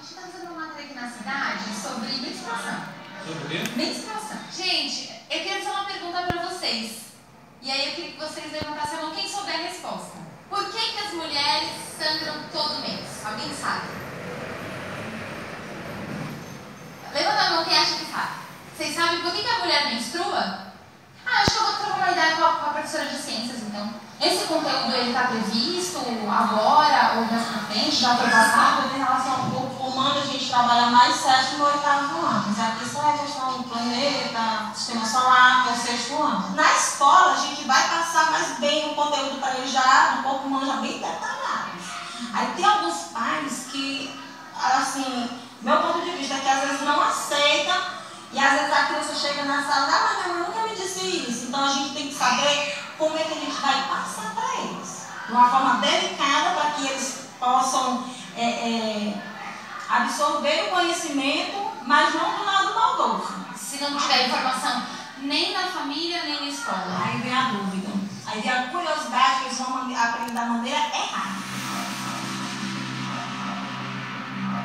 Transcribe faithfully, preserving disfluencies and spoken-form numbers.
gente está fazendo uma matéria aqui na cidade sobre menstruação. Sobre o quê? Menstruação. Gente, eu queria fazer uma pergunta para vocês. E aí eu queria que vocês levantassem a mão, quem souber a resposta. Por que que as mulheres sangram todo mês? Alguém sabe? Levanta a mão quem acha que sabe. Vocês sabem por que que a mulher menstrua? Ah, acho que eu vou trocar uma ideia com a, com a professora de ciências, então. Esse conteúdo, ele está previsto agora ou mais pra frente? Já foi passado? Em relação ao corpo humano, a gente trabalha mais sétimo e oitavo ano. Já que isso é a questão do planeta, sistema solar, que é o sexto ano. Na escola, a gente vai passar mais bem o conteúdo para eles já, do corpo humano já bem detalhado. Aí tem alguns pais que, assim, meu ponto de vista é que às vezes não aceita. E às vezes a criança chega na sala, ah, mas minha mãe nunca me disse isso. Então a gente tem que saber como é que a gente vai passar para eles. De uma forma delicada, para que eles possam é, é, absorver o conhecimento, mas não do lado maldoso. Se não tiver informação nem na família, nem na escola. Aí vem a dúvida. Aí vem a curiosidade que eles vão aprender da maneira